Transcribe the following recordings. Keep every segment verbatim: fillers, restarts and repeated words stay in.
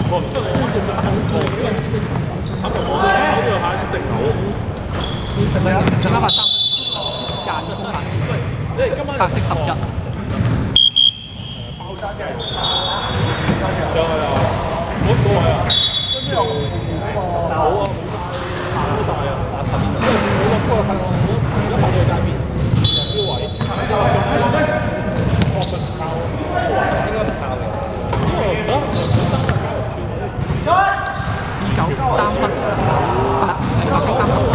我唔出嚟，我哋三個，差唔多我都炒咗下一定樓。 剩兩剩一百三廿二公八線， 你哋今晚白色十一。 爆炸嘅，有係啊，嗰個係啊，跟住又好啊，好大啊，打十邊度，因為我個嗰個係我我而家跑到去街邊，標位，我唔靠，應該唔靠嘅，因為而家本身係交流子九三分，八係白色三分。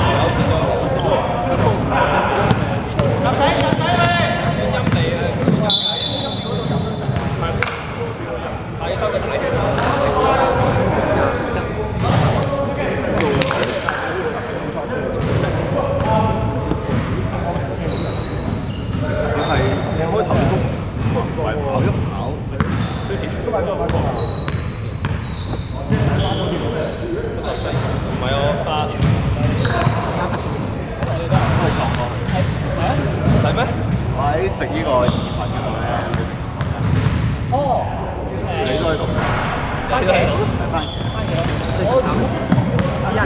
食呢個意粉嗰度咧，哦，你都喺度，番茄，係番茄，番茄，我一人，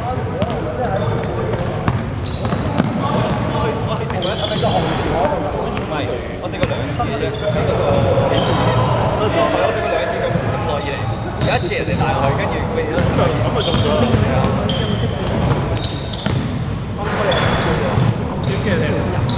我食過一係咪個紅薯嗰度？唔係，我食過兩次啫，喺嗰個，都仲係我食過兩次咁咁耐以嚟，有一次人哋帶我去，跟住佢哋都咁咪中咗，係啊，點嘅你？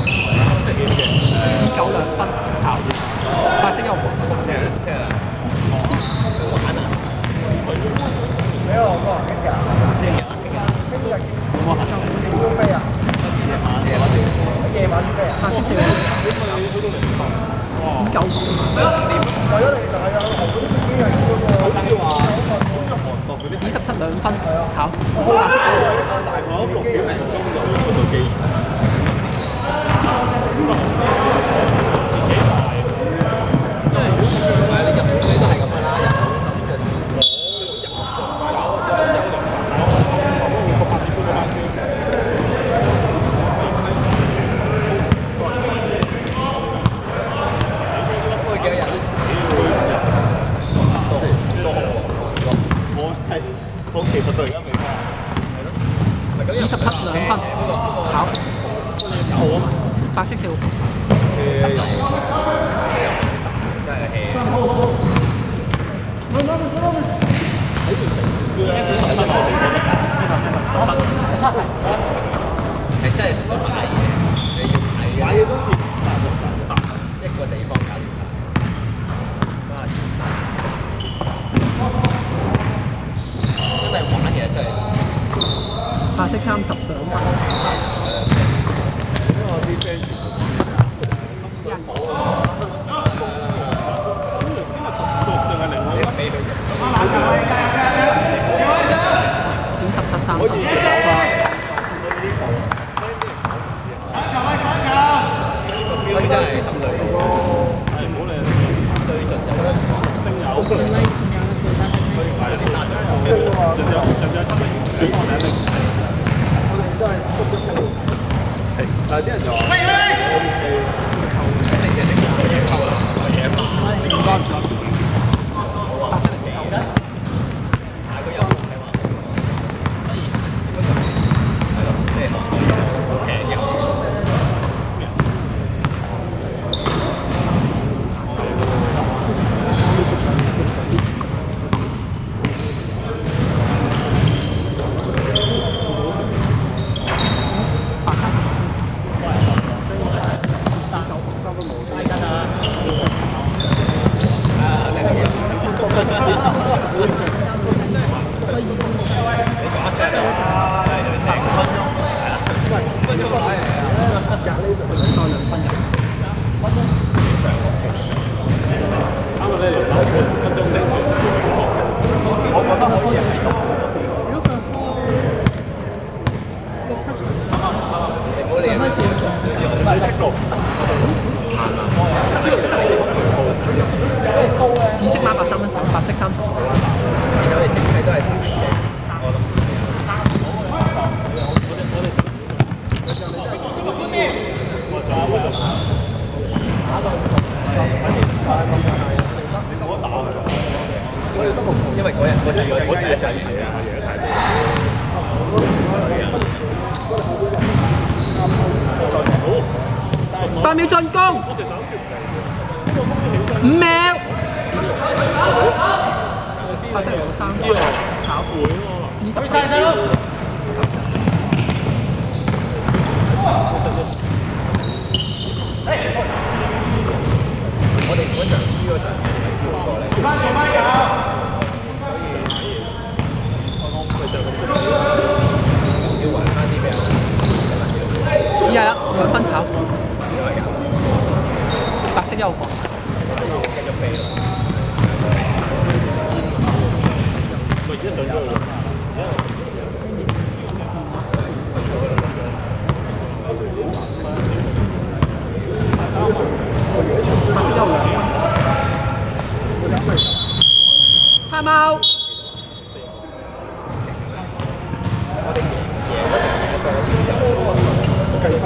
九兩分炒白色有黃即係即係玩啊！你好，哥，幾時啊？聽日啊，聽日。跟住有冇行？幾點飛啊？夜晚，夜晚先。夜晚先飛啊？白色四兩。哇！九點。為咗你就係啊，韓國啲飛機係嗰個，好似話韓國嗰啲。 紫十七兩分炒白色九。 大概六點零鐘就嗰部機。其實到而家未翻， 紫十七兩分炒有啊嘛，白色四號。誒有，真係 hea。喺條城市咧，十七號十七係真係識得買嘢，你要買嘅。買嘢都似十一個地方搞掂晒。真係玩嘢真係。白色三十兩分。因為我啲 friend 全部一冇啊。剪十七三分。我真係心水嗰個，係唔好理最盡有啦，冰友。佢係先打咗一個，仲有仲有七零幾方兩零。我哋都係縮咗出嚟。係，但係啲人就話：喂喂！咁你嘅呢個嘢溝啦，嘢嘛？唔該唔該。白色嚟嘅。大個有係嘛？所以係咯，即係平嘅。紫色孖八三蚊炒，白色三十。見到你整體都係大嘅，我諗。我因為嗰日嗰次我嗰次一齊住啊，贏得太多。 八秒進攻，五秒。白色三知啊，炒盤喎。 去晒晒咯。我哋嗰場輸嗰場係輸過嚟。做翻做翻有。要還翻啲咩啊？ 只係啦，兩分炒。白色一號房。 繼續飛咯。 咪而家上咗去。 time out。 我哋贏贏嗰場贏一個輸就計分。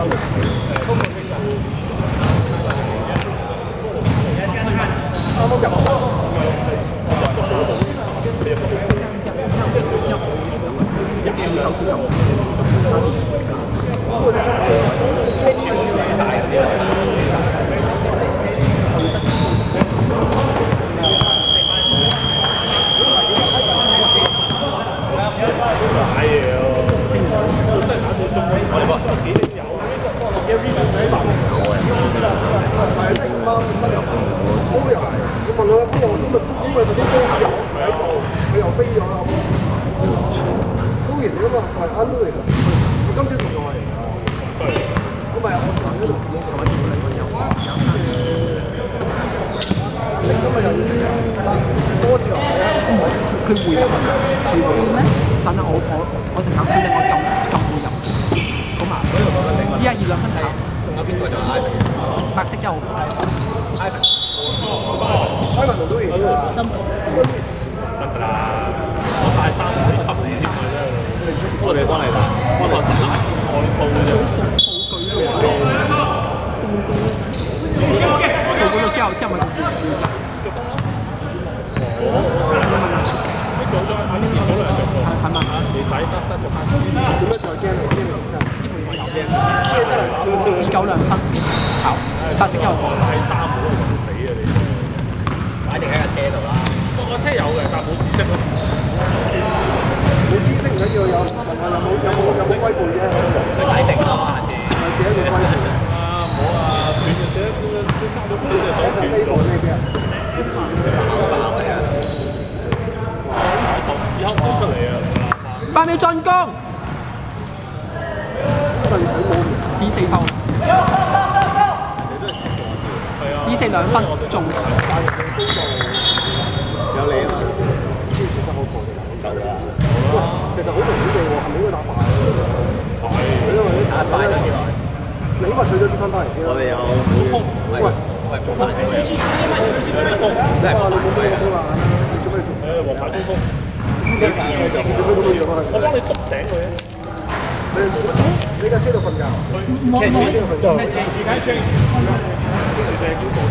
啱啱入球。全部輸晒嗰啲。 買嘢啊！真係打到中，我哋話幾點有？一 V 咪使辦係拎翻新入好人，我問佢邊個今日點解嗰啲都有唔喺度，佢又飛咗啦。都其實咁啊，係啱都其實，佢今朝同我嚟㗎。咁咪我尋日喺度見到尋日見到你個有有三次，你今日又要食啊？多士牛佢會入啊？佢會咩？但係我我我隻手佢令我撳撳會入，好麻煩。只係二兩分炒。 仲有邊個就 Ivan？ 白色一號房。 Ivan。 Ivan 同 Louis 啊。得㗎啦，我帶衫唔使插你添啊真係。我哋幫你打，幫我打我報嘅啫。 做嗰個之後之後咪要要入。 做咗阿呢啲好兩隻喎， 係咪？ 你睇得得就翻。點解就驚你驚你只九兩分，炒白色一號房。 睇衫冇咁死啊你！ 擺定喺架車度啦。 我車有嘅，但冇知識咯。冇知識唔緊要，有問下有冇有冇有冇龜背啫。 你擺定啦嘛，下次。 咪自己個龜背。啊冇啊，斷咗隻，都都翻咗半隻手。一陣呢個呢邊啊？ 爆爆嘅啊！ 以後唔出嚟啊！ 八秒進攻，指四鋪，指四兩分中。 有你啊！超時得好過嘅，夠啦。其實好容易嘅喎，係咪應該打快？係。因為打快咗幾耐？ 你起碼取咗啲分翻嚟先啦。我哋有喂喂，喂，做翻嚟嘅。真係哇！你冇咩好難啊？你做咩做？誒，黃牌高峰。你見佢就做咩咁嘅樣啊？我幫你篤醒佢啊！你你架車度瞓覺？ 冇冇。 車度瞓覺。時間 change。呢個就係叫做。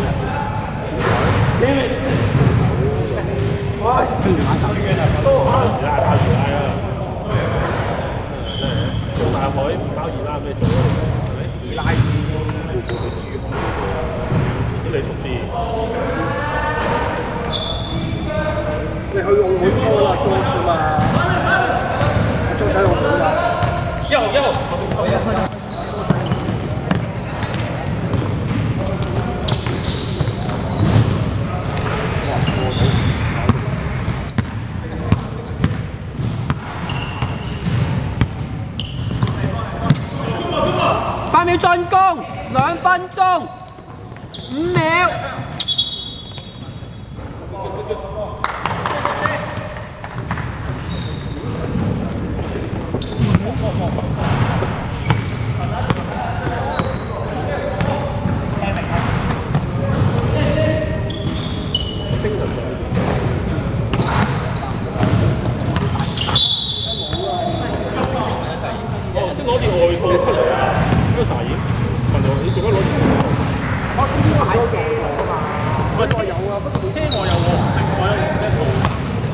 哇！佢唔買酒嘅啦，都係二奶二奶啊！做大海包二奶咩做啊？二奶個個都煮好，咁你熟啲。你去澳門多啦，租㗎嘛？租喺澳門㗎。一號一號，後邊後一。 八秒進攻，兩分鐘，五秒。 攞件外套出嚟啊！嗰個茶葉，問我你做乜攞件外套？我買咗外套啊嘛。唔係我有啊，不過車我有喎，我有一套。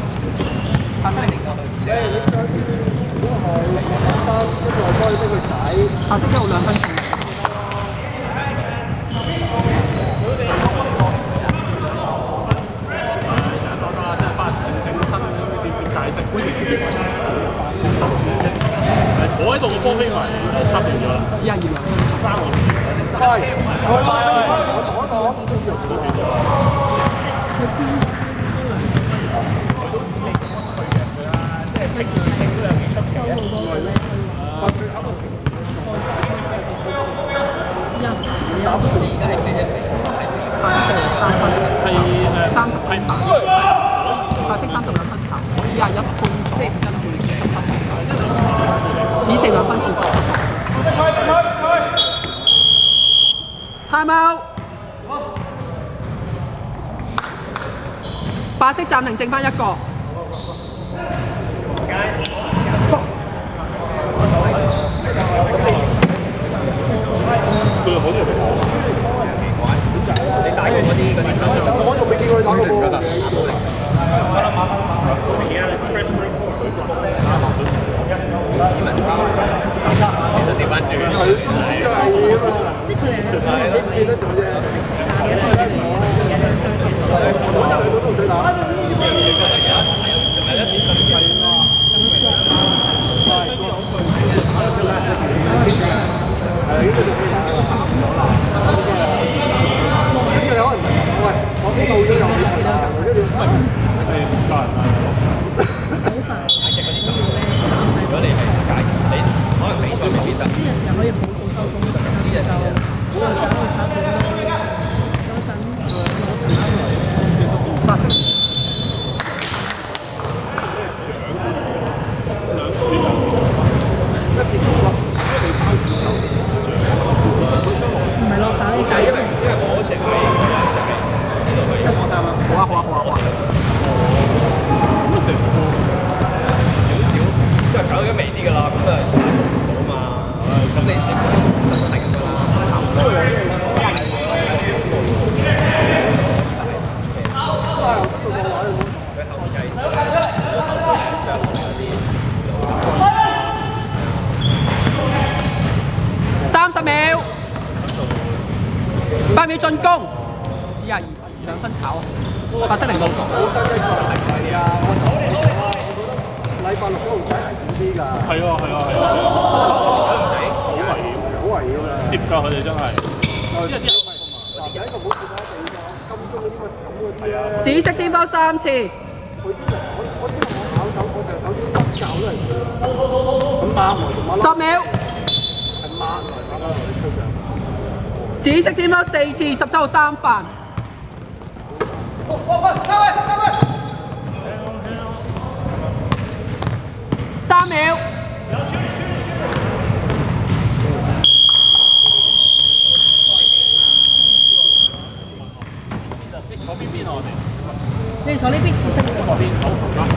坐喺度個波飛埋，就拍斷咗啦。 只係二兩。 三個。 喂，我我我我佢都知你咁樣吹人㗎啦，即係平時傾都有幾出奇嘅。我最慘係平時打到而家係幾多？ 白色三分， 係誒三十係白，白色三十兩分球，廿一分咗，跟住十分，紫色兩分轉十分。Time out。白色暫停，剩翻一個。 佢好似係你打過嗰啲嗰啲手杖，我仲未見過你打過喎。其實調翻轉，係中資嘅係嘢啊嘛，即係佢哋你見得做啫。我真係兩個都唔使打。係一時十幾係啊。係呢個就可以打啦。咁你可能喂，我呢度都有你睇啦，我呢度係教人啊。如果你係解，你可能比賽未必得。呢陣時候可以好早收工，呢陣就可能打到差唔多嗰陣。一次過咯，唔係咯，打呢隻，因為因為我嗰隻係呢度係我啱啊，好啊好啊好啊好啊。少少，即係搞得微啲㗎啦，咁啊打唔到嘛，咁你你本身都係咁㗎啦。 三十秒，八秒進攻，只廿二兩分炒啊！白色零六。係啊，我覺得禮拜六嗰條仔危險啲㗎。 係啊係啊係啊，好危險， 好危險㗎， 攝㗎佢哋真係。因為啲人男仔就唔好攝啦，第二個金鐘嗰啲咪咁嗰啲咧。 紫色天拋三次。 佢啲人我我知我考手，我成手指骨教都係佢。咁啱喎， 十秒。 係啱嚟打啦，你吹嘅。 紫色天拋四次，十七號三犯。三秒。 你坐邊邊啊？我哋你哋坐呢邊，紫色嗰邊。 邊好。